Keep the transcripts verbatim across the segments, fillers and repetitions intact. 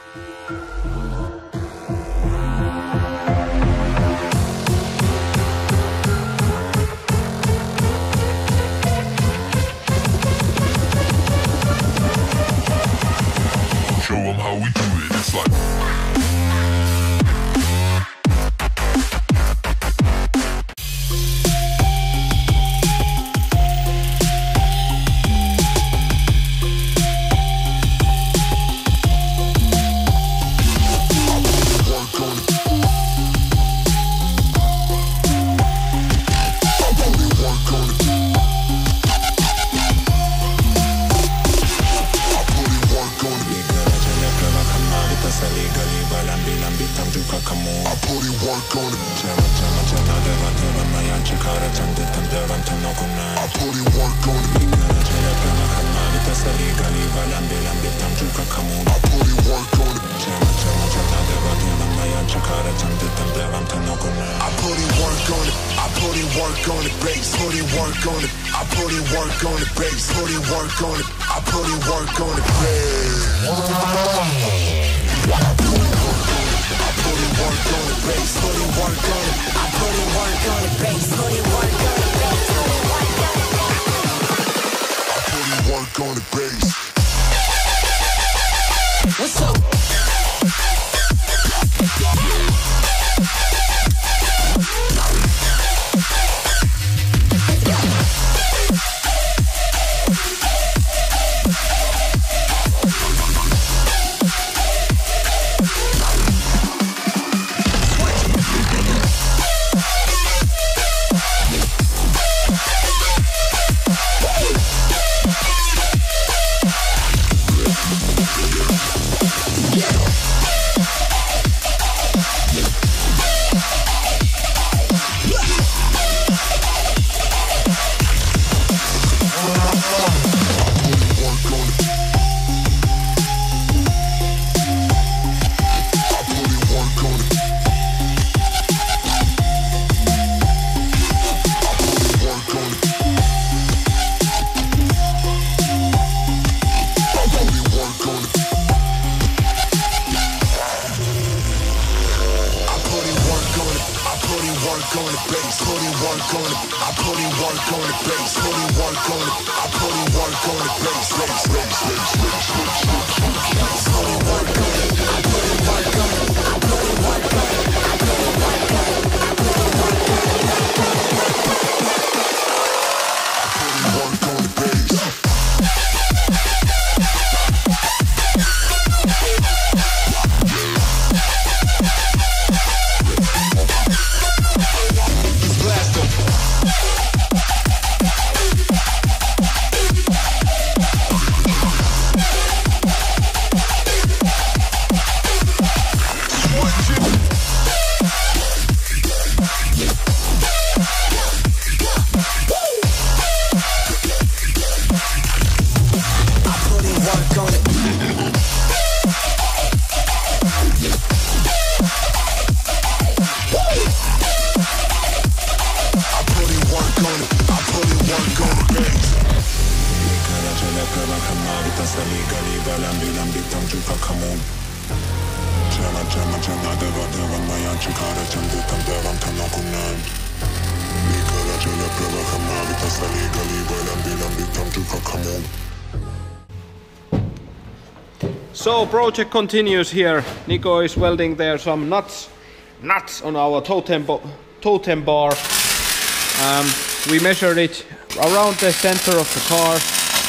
Show them how we do it. It's like So project continues here. Nico is welding there some nuts, nuts on our totem, totem bar. Um, we measured it around the center of the car.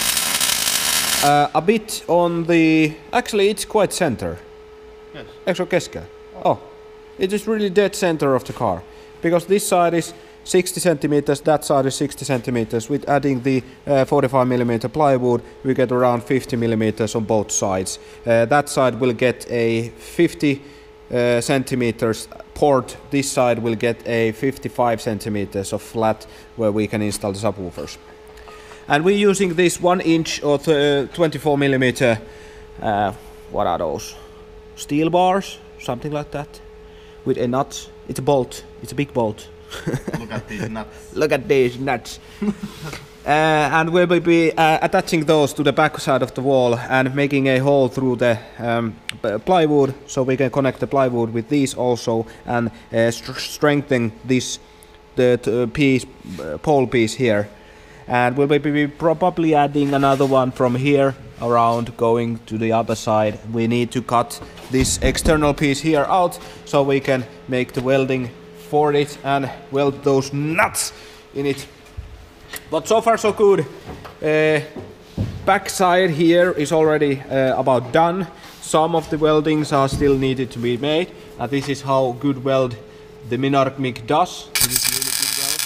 Uh, a bit on the... Actually, it's quite center. Yes. Actually, keskellä. Oh, it is really dead center of the car. Because this side is sixty centimeters, that side is sixty centimeters. With adding the uh, forty-five millimeter plywood, we get around fifty millimeters on both sides. Uh, that side will get a fifty uh, centimeters port. This side will get a fifty-five centimeters of flat where we can install the subwoofers. And we're using this one inch or twenty-four millimeter, uh, what are those? Steel bars, something like that, with a nut. It's a bolt, it's a big bolt. Look at these nuts. Look at these nuts. uh, and we will be uh, attaching those to the back side of the wall and making a hole through the um, plywood, so we can connect the plywood with these also and uh, st strengthen this the uh, piece, uh, pole piece here. And we will be probably adding another one from here around going to the other side. We need to cut this external piece here out so we can make the welding for it and weld those nuts in it. But so far so good. Uh, back side here is already uh, about done. Some of the weldings are still needed to be made, and this is how good weld the Minarg MIG does. This is really good weld.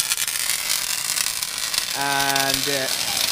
And uh,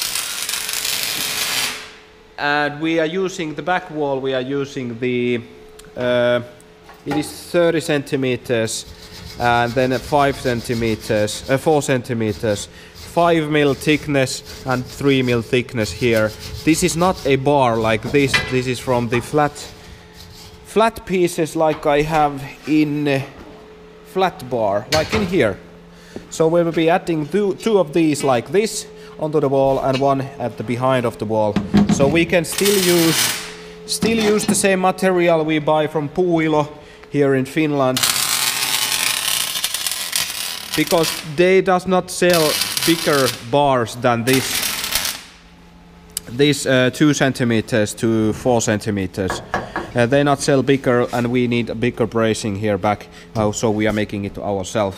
and we are using the back wall. We are using the uh, it is thirty centimeters and then five centimeters, uh, four centimeters, five mil thickness and three mil thickness here. This is not a bar like this. This is from the flat flat pieces like I have in uh, flat bar, like in here. So we will be adding two, two of these like this onto the wall and one at the behind of the wall. So we can still use still use the same material we buy from Puuilo here in Finland, because they does not sell bigger bars than this. This uh, two centimeters to four centimeters. Uh, they not sell bigger, and we need a bigger bracing here back. Uh, so we are making it ourselves.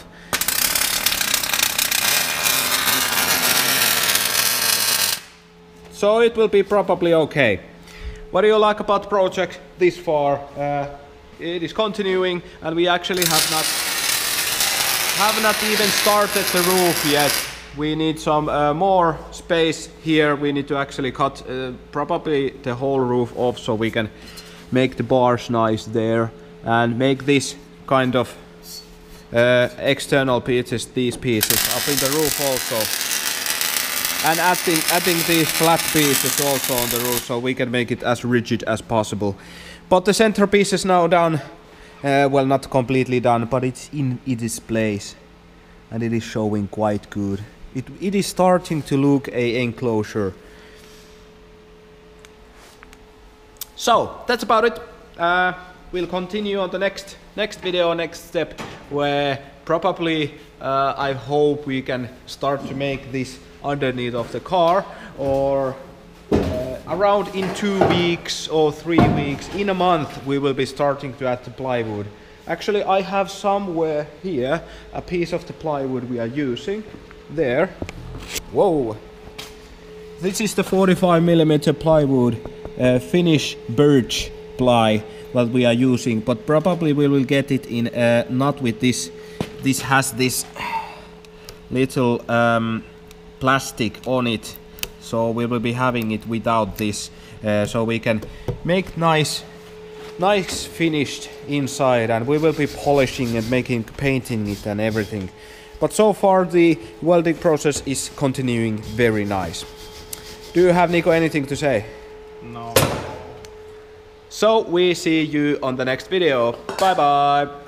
So it will be probably okay. What do you like about the project this far? Uh, it is continuing, and we actually have not have not even started the roof yet. We need some uh, more space here. We need to actually cut uh, probably the whole roof off so we can make the bars nice there and make this kind of uh, external pieces, these pieces up in the roof also. And adding, adding these flat pieces also on the roof so we can make it as rigid as possible. But the centerpiece is now done. Uh, well, not completely done, but it's in its place. And it is showing quite good. It, it is starting to look a enclosure. So, that's about it. Uh, we'll continue on the next, next video, next step, where probably uh, I hope we can start to make this underneath of the car, or uh, around in two weeks or three weeks, in a month we will be starting to add the plywood. Actually, I have somewhere here a piece of the plywood we are using there. Whoa, this is the forty-five millimeter plywood, uh, Finnish birch ply that we are using, but probably we will get it in uh, not with this. This has this little um, plastic on it, so we will be having it without this, uh, so we can make nice nice finished inside, and we will be polishing and making painting it and everything. But so far the welding process is continuing very nice. Do you have, Nico, anything to say? No. So we see you on the next video. Bye bye.